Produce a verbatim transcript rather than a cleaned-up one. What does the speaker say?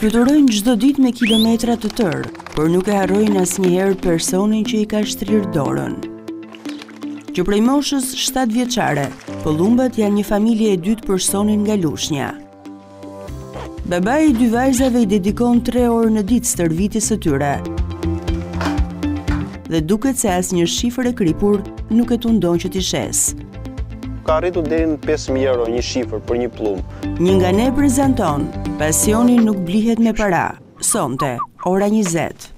Fluturojnë çdo ditë me kilometra të tërë, por nuk e harrojnë asnjëherë personin që i ka shtrirë dorën. Që prej moshës shtatë vjeçare, pëllumbat janë një familje e dytë për Sonin nga Lushnja. Babai i dy vajzave i dedikon tre orë në ditë stërvitjes së tyre. Dhe duket se asnjë shifër e kripur nuk e tundon që t'i shes. Ka arritur deri në pesë mijë euro një shifër për një pëllumb. Një nga ne prezanton Pasioni nuk blihet me para. Sonte, ora njëzet.